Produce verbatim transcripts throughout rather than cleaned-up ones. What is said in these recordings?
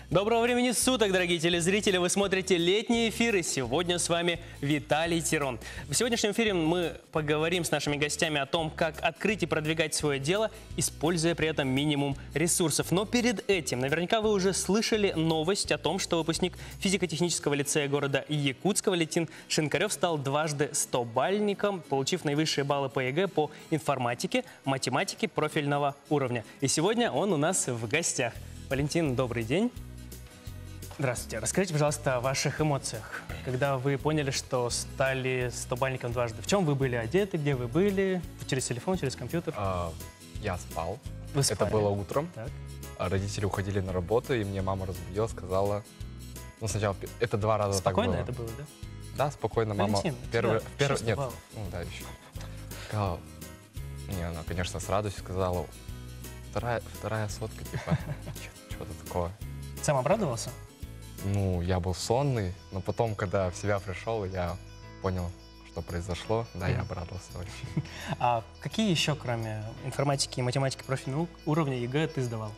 Доброго времени суток, дорогие телезрители! Вы смотрите летний эфир, и сегодня с вами Виталий Тирон. В сегодняшнем эфире мы поговорим с нашими гостями о том, как открыть и продвигать свое дело, используя при этом минимум ресурсов. Но перед этим, наверняка вы уже слышали новость о том, что выпускник физико-технического лицея города Якутска Валентин Шинкарев стал дважды стобальником, получив наивысшие баллы по ЕГЭ по информатике, математике профильного уровня. И сегодня он у нас в гостях. Валентин, добрый день. Здравствуйте. Расскажите, пожалуйста, о ваших эмоциях, когда вы поняли, что стали стобальником дважды. В чем вы были одеты, где вы были? Через телефон, через компьютер? А, я спал. Вы спали? Это было утром. Так. Родители уходили на работу, и мне мама разбудила, сказала... Ну, сначала это два раза Спокойно так было. это было, да? Да, спокойно. Мама... Валентин, Первый, да, первый, нет, баллов. ну да, еще. Сказала... Не, она, конечно, с радостью сказала... Вторая, вторая сотка, типа, что-то такое. Сам обрадовался? Ну, я был сонный, но потом, когда в себя пришел, я понял, что произошло. Да, я обрадовался очень. А какие еще, кроме информатики и математики профильного уровня ЕГЭ, ты сдавал?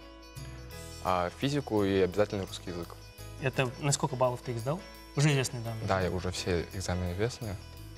А физику и обязательно русский язык. Это на сколько баллов ты их сдал? Уже известные данные. Да, я уже все экзамены известны.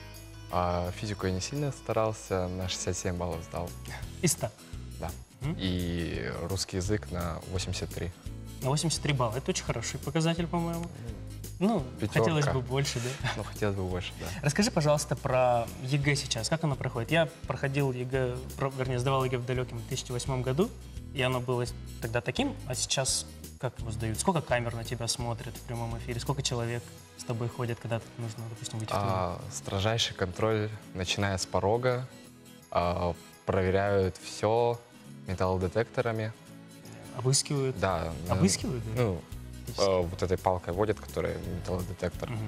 А физику я не сильно старался, на шестьдесят семь баллов сдал. Из ста? Да. Мгм. И русский язык на восемьдесят три. На восемьдесят три балла. Это очень хороший показатель, по-моему. Ну, Пятерка. хотелось бы больше, да? Ну, хотелось бы больше, да. Расскажи, пожалуйста, про ЕГЭ сейчас. Как оно проходит? Я проходил ЕГЭ, про- вернее, сдавал ЕГЭ в далеком две тысячи восьмом году, и оно было тогда таким, а сейчас как его сдают? Сколько камер на тебя смотрят в прямом эфире? Сколько человек с тобой ходят, когда нужно, допустим, выйти в трубу? А, строжайший контроль, начиная с порога. А, проверяют все металлодетекторами. Обыскивают? Да. на- Обыскивают, да? Ну, а, вот этой палкой водят, которая металлодетектор. Мгм.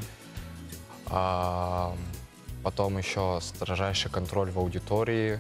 А, потом еще строжайший контроль в аудитории.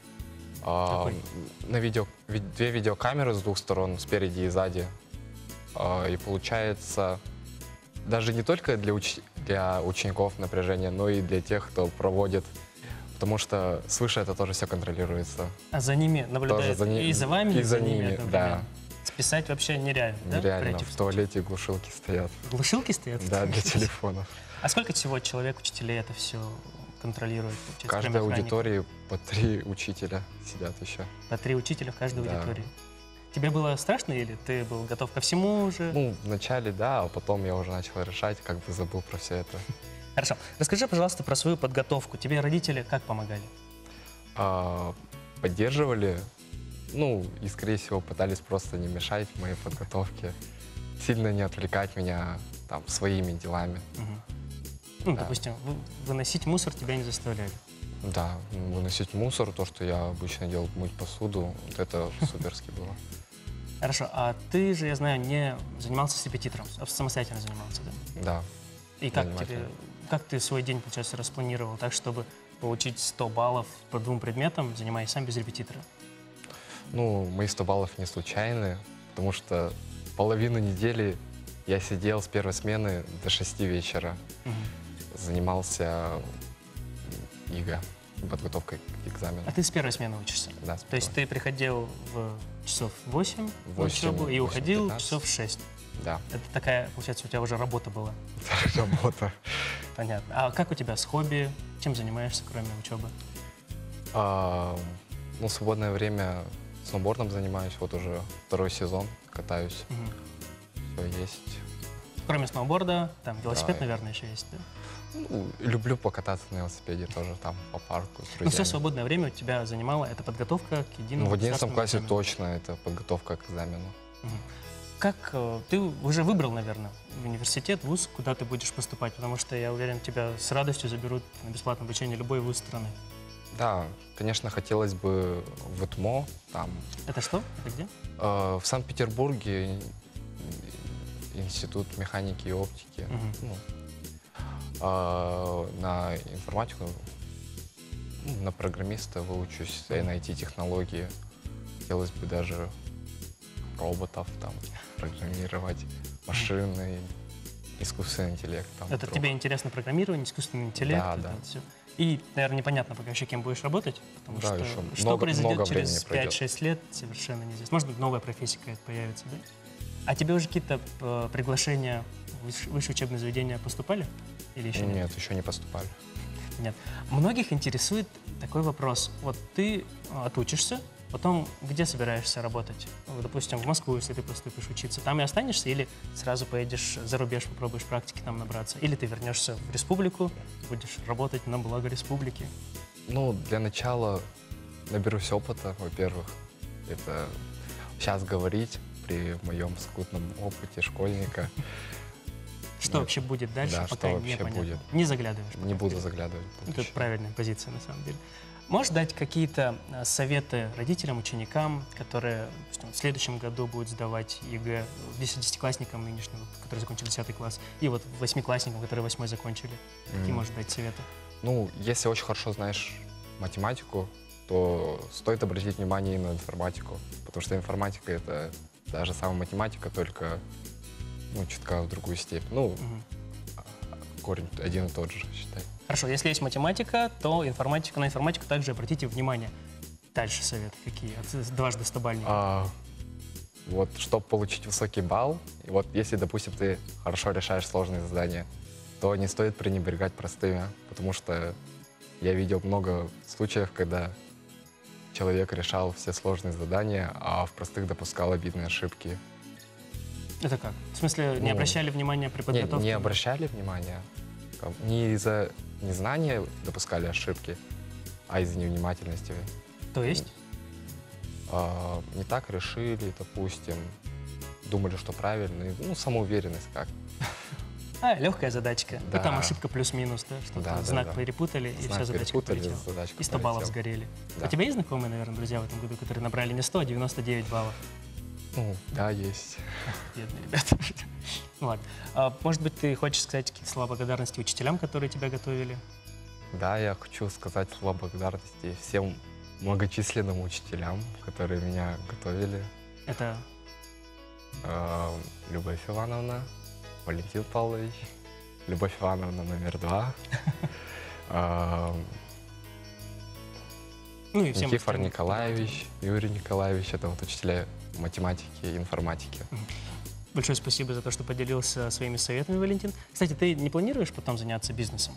А, Какой? на видео, ви- две видеокамеры с двух сторон, спереди и сзади. А, и получается, даже не только для, уч- для учеников напряжение, но и для тех, кто проводит. Потому что свыше это тоже все контролируется. А за ними наблюдают за ни- и за вами, и и за за ними ними, одновременно? да. Списать вообще нереально, да? при Нереально. этих В туалете глушилки стоят. случаях? Глушилки стоят? Да, для телефонов. А сколько всего человек, учителей это все контролирует? В получается, каждой кроме охранников? аудитории по три учителя сидят еще. По три учителя в каждой Да. аудитории. Тебе было страшно или ты был готов ко всему уже? Ну, вначале да, а потом я уже начал решать, как бы забыл про все это. Хорошо. Расскажи, пожалуйста, про свою подготовку. Тебе родители как помогали? А, поддерживали, ну, и, скорее всего, пытались просто не мешать моей подготовке, сильно не отвлекать меня там своими делами. Мгм. Ну, Да. допустим, вы- выносить мусор тебя не заставляли. Да, выносить мусор, то, что я обычно делал, мыть посуду, вот это суперски было. Хорошо. А ты же, я знаю, не занимался с репетитором, а самостоятельно занимался, да? Да. И как Занимательно. тебе, как ты свой день, получается, распланировал так, чтобы получить сто баллов по двум предметам, занимаясь сам без репетитора? Ну, мои сто баллов не случайны, потому что половину недели я сидел с первой смены до шести вечера, Мгм. занимался ЕГЭ, подготовкой к экзамену. А ты с первой смены учишься? Да, с То есть первой. ты приходил в часов восемь на Восемь, учебу и восемь уходил пятнадцать. часов в шесть. Да, Это такая, получается, у тебя уже работа была. работа. Понятно. А как у тебя с хобби? Чем занимаешься, кроме учебы? А, ну, свободное время сноубордом занимаюсь, вот уже второй сезон катаюсь, Мгм. все есть. Кроме сноуборда, там велосипед, Да. наверное, еще есть, да? Ну, люблю покататься на велосипеде тоже там по парку с Ну, друзьями. все свободное время у тебя занимало это подготовка к единому Ну, в одиннадцатом государственному классе экзамену. точно это подготовка к экзамену. Мгм. Как э, ты уже выбрал, наверное, университет, вуз, куда ты будешь поступать? Потому что я уверен, тебя с радостью заберут на бесплатное обучение любой вуз страны. Да, конечно, хотелось бы в ИТМО, там, Это что? Это где? э, в Санкт-Петербурге институт механики и оптики. Мгм. Ну, э, на информатику, ну, на программиста выучусь, и на ай ти-технологии. Хотелось бы даже роботов там программировать, машины, искусственный интеллект. Там, Это вдруг. тебе интересно программирование, искусственный интеллект? Да, это да. всё. И, наверное, непонятно пока еще, кем будешь работать, потому Да, что еще что много- произойдет много через времени пройдет. пять-шесть лет, совершенно неизвестно. Может быть, новая профессия какая-то появится, да? А тебе уже какие-то э, приглашения в высшее высшее учебное заведение поступали? Или еще нет? Нет, еще не поступали. Нет. Многих интересует такой вопрос. Вот ты отучишься, потом где собираешься работать? Ну, допустим, в Москву, если ты поступишь учиться, там и останешься, или сразу поедешь за рубеж, попробуешь практики там набраться? Или ты вернешься в республику, будешь работать на благо республики? Ну, для начала наберусь опыта, во-первых. Это сейчас говорить при моем скудном опыте школьника. Что Нет. вообще будет дальше, Да, пока что вообще непонятно. будет. Не заглядываешь. Не пока буду вперед. заглядывать в Это будущее. правильная позиция, на самом деле. Можешь дать какие-то э, советы родителям, ученикам, которые допустим, в следующем году будут сдавать ЕГЭ, десятиклассникам нынешним, которые закончили десятый класс, и вот восьмиклассникам, которые восьмой закончили? Какие М. можешь дать советы? Ну, если очень хорошо знаешь математику, то стоит обратить внимание и на информатику. Потому что информатика — это та же самая математика, только ну, чутка в другую степень. Ну, Мгм. корень один и тот же, считай. Хорошо, если есть математика, то информатика, на информатику также обратите внимание. Дальше советы какие? От дважды стобальника. А, вот, чтобы получить высокий балл, и вот если, допустим, ты хорошо решаешь сложные задания, то не стоит пренебрегать простыми, потому что я видел много случаев, когда человек решал все сложные задания, а в простых допускал обидные ошибки. Это как? В смысле, не Ну, обращали внимания при Не, подготовке? не обращали внимания, там, не из-за незнания допускали ошибки, а из-за невнимательности. То есть? А, не так решили, допустим, думали, что правильно, и, ну, самоуверенность как. А, легкая задачка. Да. Ну, там ошибка плюс-минус, да? Что-то Да, да, знак да. перепутали, и Знак вся задачка перепутали, полетела. задачка И сто баллов полетела. сгорели. Да. У тебя есть знакомые, наверное, друзья в этом году, которые набрали не сто, а девяносто девять баллов? Ну, да, есть. Бедные ребята. Ну ладно. А, может быть, ты хочешь сказать какие-то слова благодарности учителям, которые тебя готовили? Да, я хочу сказать слова благодарности всем многочисленным учителям, которые меня готовили. Это А, Любовь Ивановна, Валентин Павлович, Любовь Ивановна номер два, а, ну и всем Никифор остальным. Николаевич, Юрий Николаевич, это вот учителя математики и информатики. Большое спасибо за то, что поделился своими советами, Валентин. Кстати, ты не планируешь потом заняться бизнесом?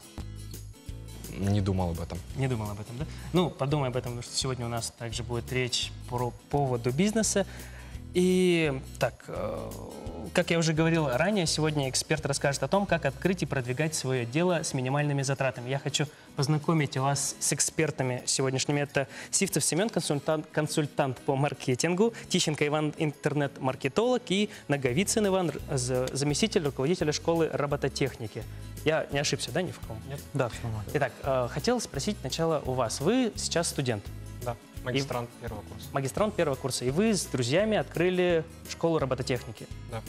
Не думал об этом. Не думал об этом, да? Ну, подумай об этом, потому что сегодня у нас также будет речь по поводу бизнеса. И так, э, как я уже говорил ранее, сегодня эксперт расскажет о том, как открыть и продвигать свое дело с минимальными затратами. Я хочу познакомить вас с экспертами сегодняшними. Это Сивцев Семен, консультант, консультант по маркетингу, Тищенко Иван, интернет-маркетолог, и Наговицын Иван, за- заместитель руководителя школы робототехники. Я не ошибся, да, ни в ком? Нет? Да, все нормально. Итак, э, хотел спросить сначала у вас. Вы сейчас студент, Да, магистрант первого курса. магистрант первого курса, и вы с друзьями открыли школу робототехники. Да.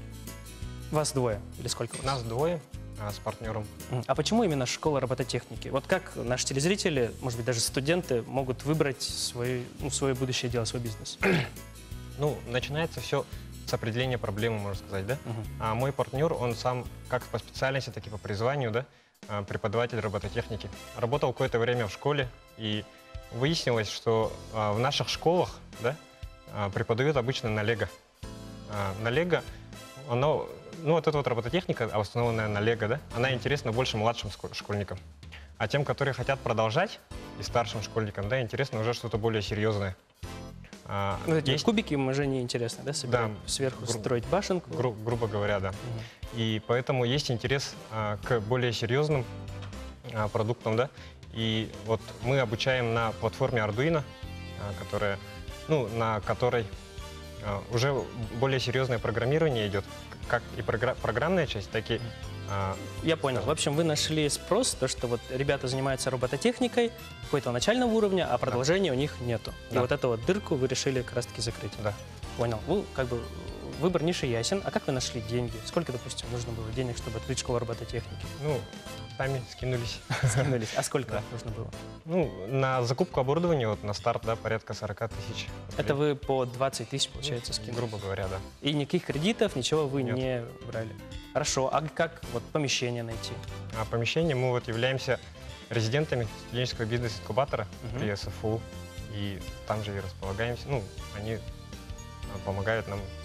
Вас двое или сколько? вас? Нас двое а, с партнером. Мгм. А почему именно школа робототехники? Вот как наши телезрители, может быть, даже студенты, могут выбрать свой, ну, свое будущее дело, свой бизнес? Ну, начинается все с определения проблемы, можно сказать, да? Мгм. А мой партнер, он сам как по специальности, так и по призванию, да, а, преподаватель робототехники. Работал какое-то время в школе, и выяснилось, что а, в наших школах, да, а, преподают обычно на Лего. А, на Лего, оно, ну вот эта вот робототехника, основанная на Лего, да, она интересна больше младшим ско- школьникам. А тем, которые хотят продолжать, и старшим школьникам, да, интересно уже что-то более серьезное. А, Ну, эти есть- кубики уже не интересно, да, собирать сверху, гру- строить башенку? гру- грубо говоря, да. Мгм. И поэтому есть интерес а, к более серьезным а, продуктам, да. И вот мы обучаем на платформе Arduino, а, которая, ну, на которой а, уже более серьезное программирование идет, к- как и програ- программная часть, так и а, Я понял. В общем, вы нашли спрос, то, что вот ребята занимаются робототехникой какой-то начального уровня, а продолжения у них нету. И Да. вот эту вот дырку вы решили как раз-таки закрыть. да. Понял. Ну, как бы выбор ниши ясен. А как вы нашли деньги? Сколько, допустим, нужно было денег, чтобы открыть школу робототехники? Ну, сами скинулись. Скинулись. А сколько Да. нужно было? Ну, на закупку оборудования, вот на старт, да, порядка сорок тысяч. Это вы по двадцать тысяч, получается, скинули. Грубо говоря, да. И никаких кредитов, ничего вы Нет. не брали. Хорошо. А как вот помещение найти? А помещение мы вот являемся резидентами студенческого бизнес-инкубатора Мгм. при эс эф у. И там же и располагаемся. Ну, они а, помогают нам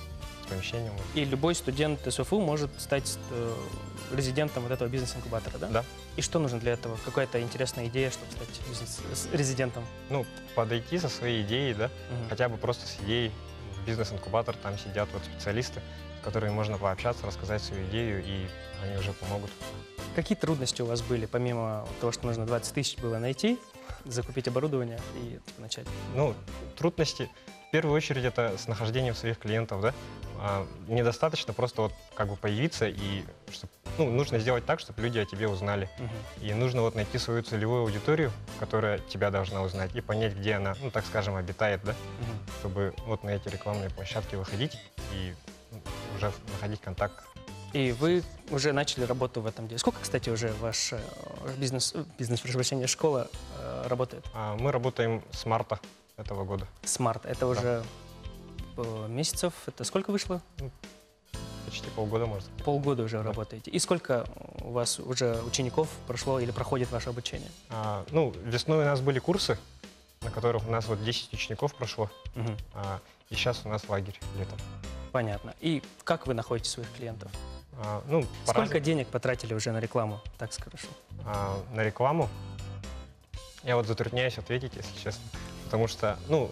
с помещением. И любой студент СФУ может стать э, резидентом вот этого бизнес-инкубатора, да? Да. И что нужно для этого? Какая-то интересная идея, чтобы стать бизнес-резидентом? Ну, подойти со своей идеей, да, Мгм. хотя бы просто с идеей в бизнес-инкубатор, там сидят вот специалисты, с которыми можно пообщаться, рассказать свою идею, и они уже помогут. Какие трудности у вас были, помимо того, что нужно двадцать тысяч было найти, закупить оборудование и типа, начать? Ну, трудности, в первую очередь, это с нахождением своих клиентов, да. А, недостаточно просто вот как бы появиться, и чтоб, ну, нужно сделать так, чтобы люди о тебе узнали. Мгм. И нужно вот найти свою целевую аудиторию, которая тебя должна узнать, и понять, где она, ну, так скажем, обитает, да, Мгм. чтобы вот на эти рекламные площадки выходить и ну, уже находить контакт. И вы уже начали работу в этом деле. Сколько, кстати, уже ваш э, бизнес, э, бизнес, прошу прощения, школа э, работает? А, мы работаем с марта этого года. С марта. Это уже э, месяцев. Это сколько вышло? Почти полгода, может быть. Полгода уже Да. работаете. И сколько у вас уже учеников прошло или проходит ваше обучение? А, ну, весной у нас были курсы, на которых у нас вот десять учеников прошло, Мгм. а, и сейчас у нас лагерь летом. Понятно. И как вы находите своих клиентов? А, ну, Сколько по-разному. денег потратили уже на рекламу, так скажу? А, на рекламу я вот затрудняюсь ответить, если честно, потому что, ну,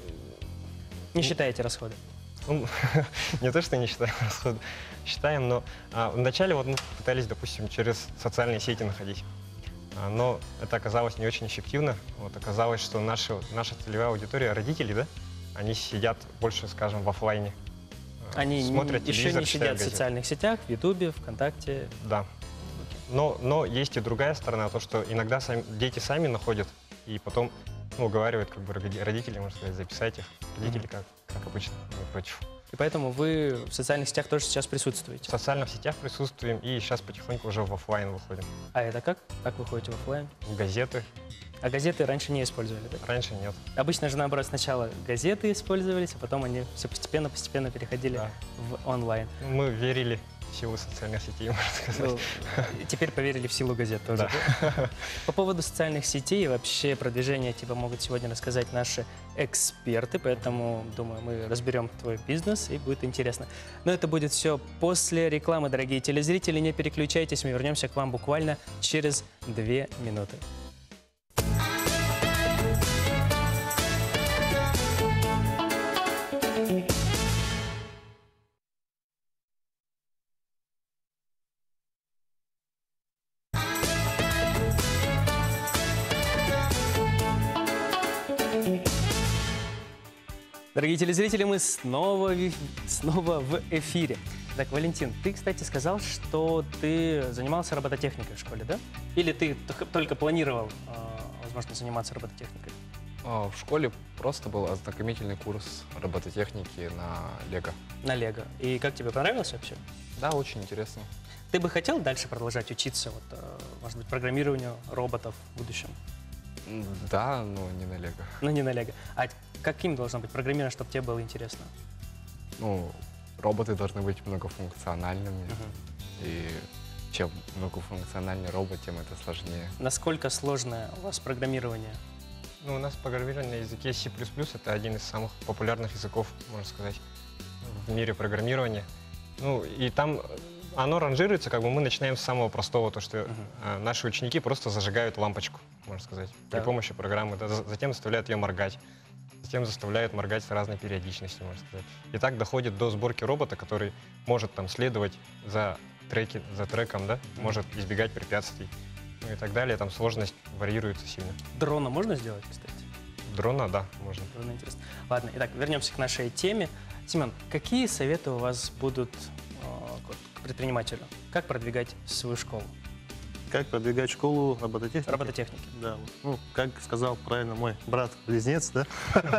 Не считаете расходы? ну, не то, что не считаем расходы, считаем, но а, вначале вот мы пытались, допустим, через социальные сети находить, А, но это оказалось не очень эффективно. Вот оказалось, что наша, наша целевая аудитория, родители, да, они сидят больше, скажем, в оффлайне. А, Они смотрят еще телевизор, не читают сидят в газеты. социальных сетях, в Ютубе, ВКонтакте. Да. Но, но есть и другая сторона, то, что иногда сами, дети сами находят и потом ну, уговаривают как бы роди- родителей, можно сказать, записать их. Родители, как, как обычно, не против. И поэтому вы в социальных сетях тоже сейчас В присутствуете. социальных сетях присутствуем и сейчас потихоньку уже в оффлайн выходим. А это как? Как вы ходите в оффлайн? В газеты А газеты раньше не использовали, да? раньше нет. Обычно же, наоборот, сначала газеты использовались, а потом они все постепенно-постепенно переходили Да. в онлайн. Мы верили в силу социальных сетей, можно сказать. Ну, теперь поверили в силу газет тоже. Да. да? По поводу социальных сетей и вообще продвижения типа могут сегодня рассказать наши эксперты, поэтому, думаю, мы разберем твой бизнес и будет интересно. Но это будет все после рекламы, дорогие телезрители. Не переключайтесь, мы вернемся к вам буквально через две минуты. Дорогие телезрители, мы снова, ви- снова в эфире. Так, Валентин, ты, кстати, сказал, что ты занимался робототехникой в школе, да? Или ты т- только планировал, э, возможно, заниматься робототехникой? А, В школе просто был ознакомительный курс робототехники на Лего. На Лего. И как тебе понравилось вообще? Да, очень интересно. Ты бы хотел дальше продолжать учиться, вот, э, может быть, программированию роботов в будущем? М, Да, но не на Лего. Но не на Лего. А каким должно быть программирование, чтобы тебе было интересно? Ну, роботы должны быть многофункциональными. И чем многофункциональный робот, тем это сложнее. Насколько сложное у вас программирование? Ну, у нас программирование на языке C++, это один из самых популярных языков, можно сказать, в мире программирования. Ну, и там оно ранжируется, как бы мы начинаем с самого простого, то, что Мгм. а, наши ученики просто зажигают лампочку, можно сказать, при Так. помощи программы, да, за- затем заставляют ее моргать, затем заставляют моргать с разной периодичностью, можно сказать. И так доходит до сборки робота, который может там следовать за, треки, за треком, да, Мгм. может избегать препятствий, ну и так далее, там сложность варьируется сильно. Дрона можно сделать, кстати? Дрона, да, можно. Дрона интересно. Ладно, итак, вернемся к нашей теме. Семен, какие советы у вас будут э, к- к предпринимателю? Как продвигать свою школу Как продвигать школу робототехники? робототехники? Да, вот. Ну, как сказал правильно мой брат-близнец, да?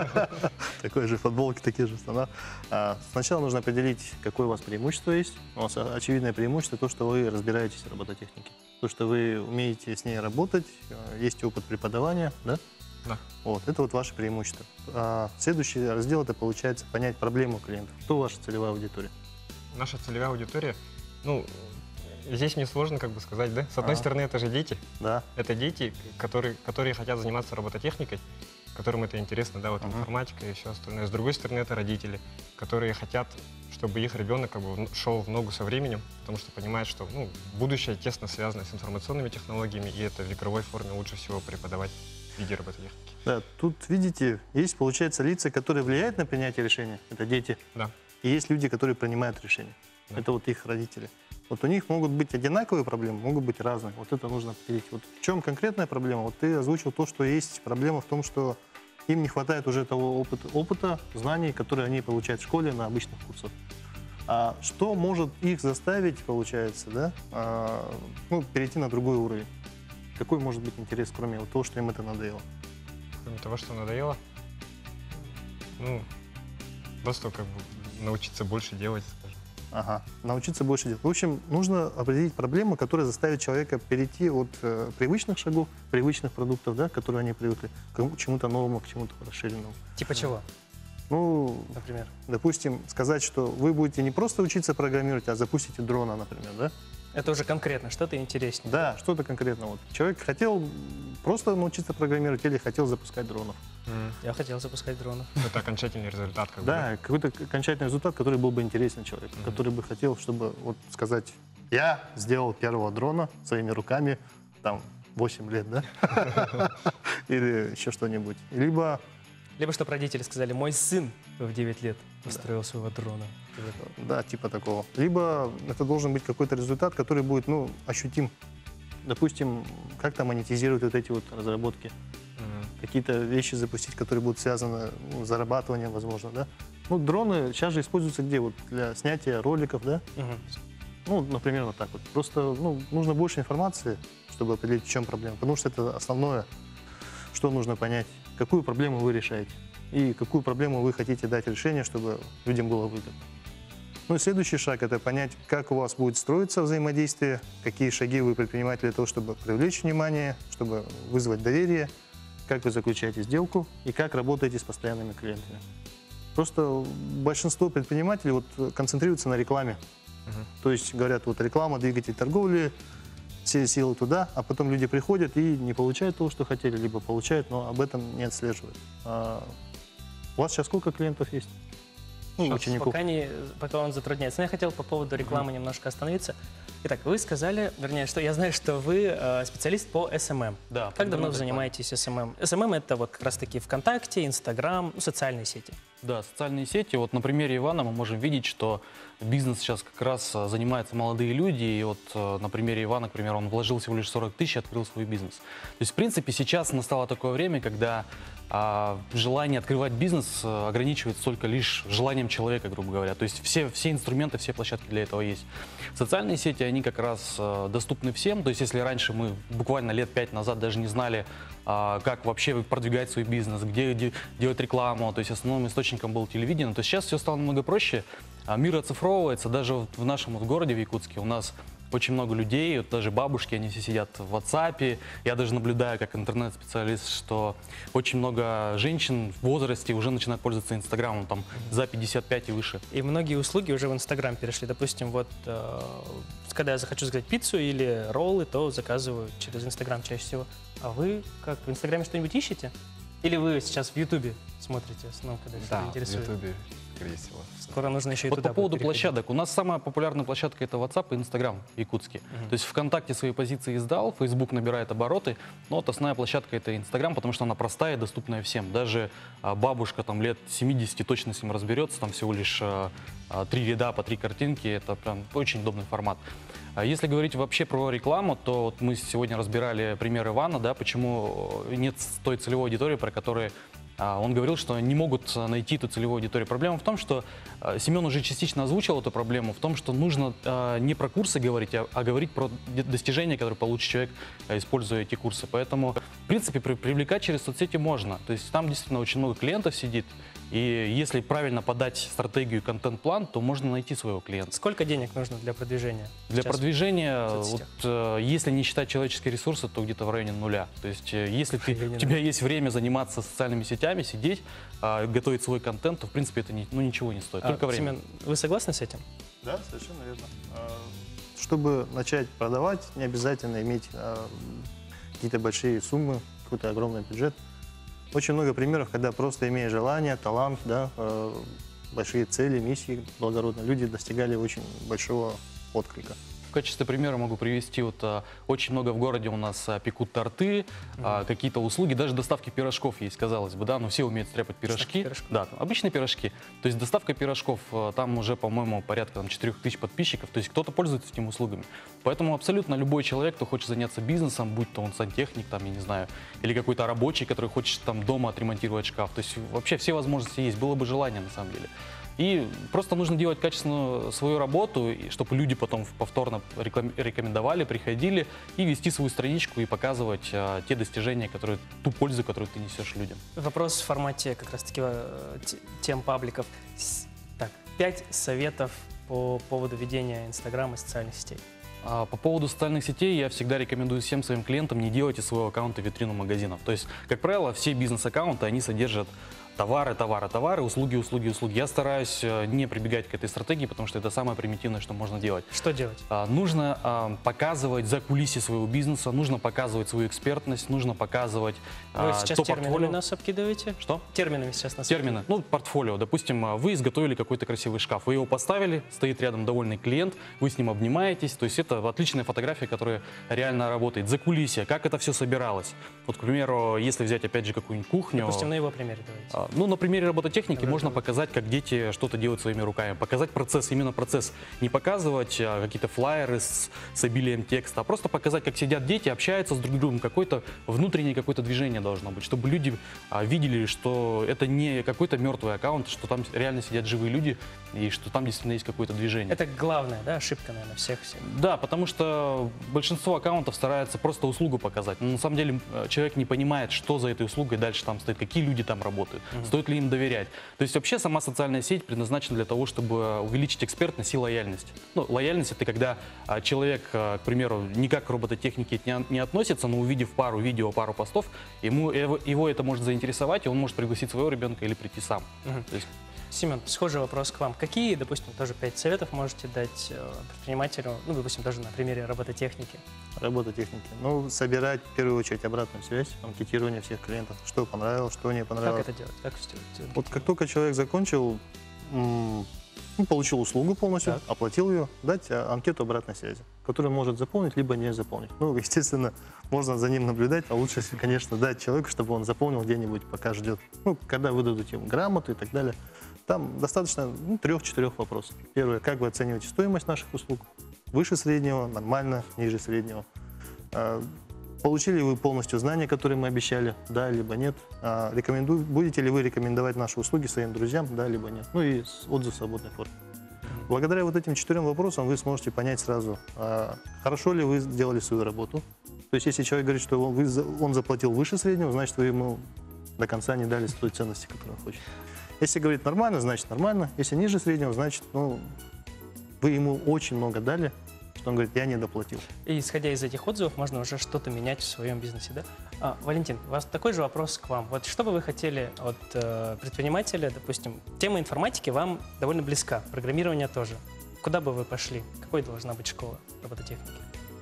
Такой же футболки, такие же штаны. А, Сначала нужно определить, какое у вас преимущество есть. У вас а, очевидное преимущество то, что вы разбираетесь в робототехнике. То, что вы умеете с ней работать, э, есть опыт преподавания, да? Да. Вот, это вот ваше преимущество. А Следующий раздел, это получается понять проблему клиента. Кто ваша целевая аудитория? Наша целевая аудитория, ну, здесь мне сложно как бы сказать, да? С одной Ага. стороны, это же дети. Да, Это дети, которые, которые хотят заниматься робототехникой. которым это интересно, да, вот информатика и все остальное. С другой стороны, это родители, которые хотят, чтобы их ребенок как бы шел в ногу со временем, потому что понимают, что ну, будущее тесно связано с информационными технологиями, и это в игровой форме лучше всего преподавать в виде робототехники. Да, тут, видите, есть, получается, лица, которые влияют на принятие решения. Это дети. Да. И есть люди, которые принимают решения. Да. Это вот их родители. Вот у них могут быть одинаковые проблемы, могут быть разные. Вот это нужно определить. Вот в чем конкретная проблема? Вот ты озвучил то, что есть проблема в том, что им не хватает уже того опыта, опыта, знаний, которые они получают в школе на обычных курсах. А что может их заставить, получается, да, а, ну, перейти на другой уровень? Какой может быть интерес, кроме вот того, что им это надоело? Кроме того, что надоело, ну, просто как бы научиться больше делать, скажем. Ага, научиться больше делать. В общем, нужно определить проблему, которая заставит человека перейти от э, привычных шагов, привычных продуктов, да, к которым они привыкли, к чему-то новому, к чему-то расширенному. Типа чего, Ну, например? допустим, сказать, что вы будете не просто учиться программировать, а запустите дрона, например, да? Это уже конкретно, что-то интереснее. Да, что-то конкретно. Вот. Человек хотел просто научиться программировать или хотел запускать дронов. Я хотел запускать дронов. Это окончательный результат, как бы. Да, какой-то окончательный результат, который был бы интересен человеку, Мгм. который бы хотел, чтобы вот сказать, я сделал первого дрона своими руками, там, восемь лет, да? Или еще что-нибудь. Либо, Либо чтобы родители сказали, мой сын в девять лет построил своего дрона. да, типа такого. Либо это должен быть какой-то результат, который будет, ну, ощутим. Допустим, как-то монетизировать вот эти вот разработки. Мгм. Какие-то вещи запустить, которые будут связаны ну, с зарабатыванием, возможно, да? Ну, дроны сейчас же используются где? Вот для снятия роликов, да? Мгм. Ну, например, вот так вот. Просто ну, нужно больше информации, чтобы определить, в чем проблема. Потому что это основное, что нужно понять. Какую проблему вы решаете и какую проблему вы хотите дать решение, чтобы людям было выгодно. Ну и следующий шаг – это понять, как у вас будет строиться взаимодействие, какие шаги вы предпринимаете для того, чтобы привлечь внимание, чтобы вызвать доверие, как вы заключаете сделку и как работаете с постоянными клиентами. Просто большинство предпринимателей вот концентрируются на рекламе. Мгм. То есть говорят, вот реклама, двигатель торговли, все силы туда, а потом люди приходят и не получают того, что хотели, либо получают, но об этом не отслеживают. А у вас сейчас сколько клиентов есть? Ну, Сейчас учеников. Пока, не, пока он затрудняется. Но я хотел по поводу рекламы немножко остановиться. Итак, вы сказали, вернее, что я знаю, что вы э, специалист по эс эм эм. Да, Как давно вы интернет-рекламе. занимаетесь эс эм эм? эс эм эм это вот как раз-таки ВКонтакте, Инстаграм, ну, социальные сети. Да, социальные сети. Вот на примере Ивана мы можем видеть, что бизнес сейчас как раз а, занимаются молодые люди. И вот а, на примере Ивана, к примеру, он вложил всего лишь сорок тысяч и открыл свой бизнес. То есть, в принципе, сейчас настало такое время, когда а, желание открывать бизнес а, ограничивается только лишь желанием человека, грубо говоря. То есть все, все инструменты, все площадки для этого есть. Социальные сети, они как раз а, доступны всем. То есть если раньше мы буквально лет пять назад даже не знали, а, как вообще продвигать свой бизнес, где де- делать рекламу, то есть основным источником был телевидение, то сейчас все стало намного проще. А, Мир оцифровывается, даже вот в нашем вот городе, в Якутске, у нас очень много людей, вот даже бабушки, они все сидят в WhatsApp. Я даже наблюдаю, как интернет-специалист, что очень много женщин в возрасте уже начинают пользоваться Инстаграмом, там, за пятьдесят пять и выше. И многие услуги уже в Инстаграм перешли. Допустим, вот э, когда я захочу заказать пиццу или роллы, то заказываю через Инстаграм чаще всего. А вы как, в Инстаграме что-нибудь ищете? Или вы сейчас в Ютубе смотрите, в основном, когда что-то Да, в интересует? Ютубе весело. Скоро нужно еще и Вот туда по поводу будет переходить. площадок. У нас самая популярная площадка — это WhatsApp и Instagram в Якутске. То есть ВКонтакте свои позиции сдал, Facebook набирает обороты, но вот основная площадка — это Instagram, потому что она простая и доступная всем. Даже а, бабушка там лет семидесяти точно с ним разберется, там всего лишь а, а, три ряда по три картинки, это прям очень удобный формат. А Если говорить вообще про рекламу, то вот мы сегодня разбирали пример Ивана, да, почему нет той целевой аудитории, про которую а, он говорил, что не могут найти эту целевую аудиторию. Проблема в том, что а, Семен уже частично озвучил эту проблему, в том, что нужно а, не про курсы говорить, а, а говорить про д- достижения, которые получит человек, а, используя эти курсы. Поэтому, в принципе, при- привлекать через соцсети можно. То есть там действительно очень много клиентов сидит, и если правильно подать стратегию и контент-план, то можно найти своего клиента. Сколько денег нужно для продвижения? Для сейчас? продвижения, в вот, соцсетях? э, если не считать человеческие ресурсы, то где-то в районе нуля. То есть э, если ты, районе у тебя есть время заниматься социальными сетями, сидеть, а, готовить свой контент, то в принципе это не- ну, ничего не стоит, А, только время. Семен, вы согласны с этим? Да, совершенно верно. А, Чтобы начать продавать, не обязательно иметь а, какие-то большие суммы, какой-то огромный бюджет. очень много примеров, когда просто имея желание, талант, да, э, большие цели, миссии благородные, люди достигали очень большого отклика. В качестве примера могу привести, вот а, очень много в городе у нас а, пекут торты, а, какие-то услуги, даже доставки пирожков есть, казалось бы, да, но все умеют стряпать пирожки. Да, обычные пирожки. То есть доставка пирожков, а, там уже, по-моему, порядка там, четырех тысяч подписчиков, то есть кто-то пользуется этими услугами. Поэтому абсолютно любой человек, кто хочет заняться бизнесом, будь то он сантехник, там, я не знаю, или какой-то рабочий, который хочет там дома отремонтировать шкаф, то есть вообще все возможности есть, было бы желание на самом деле. И просто нужно делать качественную свою работу, чтобы люди потом повторно рекомендовали, приходили, и вести свою страничку и показывать а, те достижения, которые, ту пользу, которую ты несешь людям. Вопрос в формате как раз-таки э, тем пабликов. С- Так, пять советов по поводу ведения Инстаграма и социальных сетей. А по поводу социальных сетей я всегда рекомендую всем своим клиентам не делать из своего аккаунта витрину магазинов. То есть, как правило, все бизнес-аккаунты, они содержат товары, товары, товары, услуги, услуги, услуги. Я стараюсь э, не прибегать к этой стратегии, потому что это самое примитивное, что можно делать. Что делать? А, Нужно а, показывать закулисье своего бизнеса, нужно показывать свою экспертность, нужно показывать Вы а, сейчас то терминами портфолио. нас обкидываете? Что? Терминами сейчас нас Термины. Ну, портфолио. Допустим, а, вы изготовили какой-то красивый шкаф, вы его поставили, стоит рядом довольный клиент, вы с ним обнимаетесь. То есть это отличная фотография, которая реально работает. Закулисье, как это все собиралось. Вот, к примеру, если взять опять же какую-нибудь кухню. Допустим, на его примере давайте. А, Ну, на примере робототехники Давай, можно давай. показать, как дети что-то делают своими руками. Показать процесс, именно процесс. Не показывать а, какие-то флаеры с, с обилием текста, а просто показать, как сидят дети, общаются с друг другом. Какое-то внутреннее какое-то движение должно быть, чтобы люди а, видели, что это не какой-то мертвый аккаунт, что там реально сидят живые люди и что там действительно есть какое-то движение. Это главная, да, ошибка, наверное, всех-всех. Да, потому что большинство аккаунтов стараются просто услугу показать. Но на самом деле э, человек не понимает, что за этой услугой дальше там стоит, какие люди там работают, стоит ли им доверять. То есть вообще сама социальная сеть предназначена для того, чтобы увеличить экспертность и лояльность. Ну, лояльность — это когда а, человек, а, к примеру, никак к робототехнике не, не относится, но увидев пару видео, пару постов, ему, его, его это может заинтересовать, и он может пригласить своего ребенка или прийти сам. Мгм. То есть, Семен, схожий вопрос к вам. Какие, допустим, тоже пять советов можете дать э, предпринимателю, ну, допустим, даже на примере робототехники? Работа техники. Ну, собирать в первую очередь обратную связь, анкетирование всех клиентов, что понравилось, что не Как понравилось. это делать? Как сделать? Вот как только человек закончил, м, ну, получил услугу полностью, Так. оплатил ее, дать а, анкету обратной связи, которую может заполнить, либо не заполнить. Ну, естественно, можно за ним наблюдать, а лучше, конечно, дать человеку, чтобы он заполнил где-нибудь, пока ждет. Ну, когда выдадут ему грамоту и так далее. Там достаточно ну, трех-четырех вопросов. Первое, как вы оцениваете стоимость наших услуг? Выше среднего, нормально, ниже среднего. А, Получили вы полностью знания, которые мы обещали, да, либо нет? А, рекоменду... Будете ли вы рекомендовать наши услуги своим друзьям, да, либо нет? Ну и с- отзыв в свободной форме. Благодаря вот этим четырем вопросам вы сможете понять сразу, а, хорошо ли вы сделали свою работу. То есть если человек говорит, что он, вы за- он заплатил выше среднего, значит, вы ему до конца не дали той ценности, которую он хочет. Если говорит нормально, значит нормально. Если ниже среднего, значит, ну, вы ему очень много дали, что он говорит, я не доплатил. И исходя из этих отзывов, можно уже что-то менять в своем бизнесе, да? А, Валентин, у вас такой же вопрос к вам. Вот что бы вы хотели от э, предпринимателя, допустим, тема информатики вам довольно близка, программирование тоже. Куда бы вы пошли? Какой должна быть школа робототехники?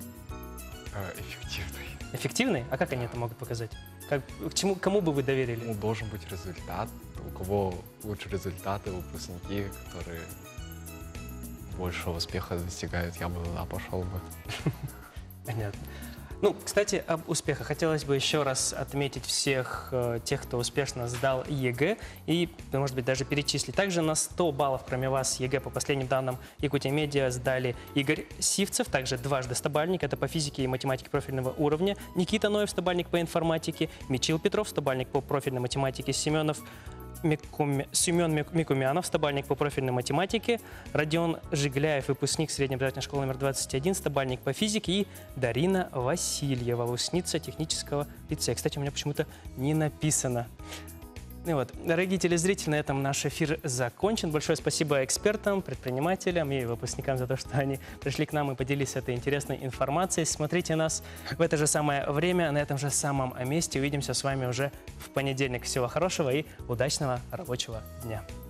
э, эффективный. Эффективной? А как они это могут показать? Как, к чему, кому бы вы доверили? Ну, должен быть результат. У кого лучше результаты, выпускники, которые большего успеха достигают, я бы туда пошел бы. Понятно. Ну, кстати, об успехах. Хотелось бы еще раз отметить всех э, тех, кто успешно сдал ЕГЭ и, может быть, даже перечислить. Также на сто баллов, кроме вас, ЕГЭ по последним данным Якутия Медиа сдали Игорь Сивцев, также дважды стабальник, это по физике и математике профильного уровня, Никита Ноев, стабальник по информатике, Мичил Петров, стабальник по профильной математике, Семенов Микуми... Семен Мик- Микумянов, стабальник по профильной математике, Родион Жигляев, выпускник средней образовательной школы номер двадцать один, стабальник по физике, и Дарина Васильева, выпускница технического лицея. Кстати, у меня почему-то не написано. Ну вот, дорогие телезрители, на этом наш эфир закончен. Большое спасибо экспертам, предпринимателям и выпускникам за то, что они пришли к нам и поделились этой интересной информацией. Смотрите нас в это же самое время, на этом же самом месте. Увидимся с вами уже в понедельник. Всего хорошего и удачного рабочего дня.